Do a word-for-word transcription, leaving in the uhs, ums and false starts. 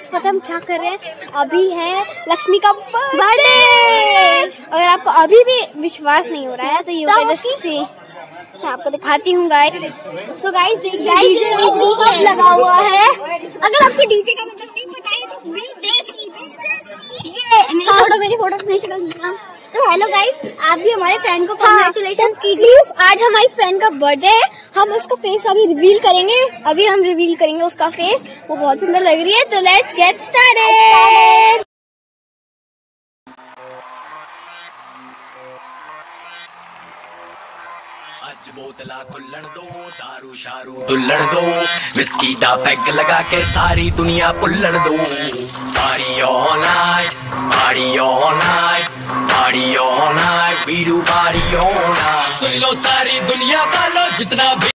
Guys पता हम क्या कर रहे हैं, अभी है लक्ष्मी का बर्थडे। अगर आपको अभी भी विश्वास नहीं हो रहा है तो ये जैसे मैं आपको दिखाती हूँ गाइस। सो गाइस देखिए डीजे सब लगा हुआ है। अगर आपको डीजे का मतलब नहीं पता है तो विदेशी ये मेरी फोटो मेरी फोटो मेरी शक्ल। तो हेलो गाइस, आप भी हमारे फ्रेंड को कांग्रेचुलेशंस कीजिए। आज हमारी फ्रेंड का बर्थडे है, हम उसका फेस अभी रिवील करेंगे। अभी हम रिवील करेंगे उसका फेस, वो बहुत सुंदर लग रही है। तो लेट्स गेट स्टार्टेड। अज बोतला खुल्लण दो, दारू शारू दुल्लण दो, विस्की दा पैग लगा के सारी दुनिया पुल्लण दो। Party all night, party all night, party all night, we do party all night. सुन लो सारी दुनिया वालों जितना भी